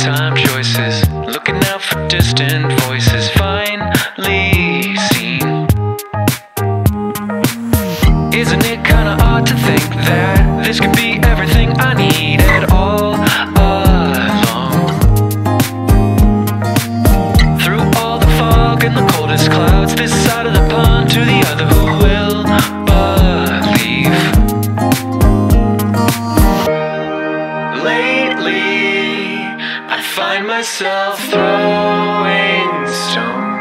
time choices, looking out for distant voices, finally seen. Isn't it kinda odd to think that this could be everything I needed all along? Through all the fog and the coldest clouds, this side of the pond to the other, who will believe? Lately, I find myself throwing stones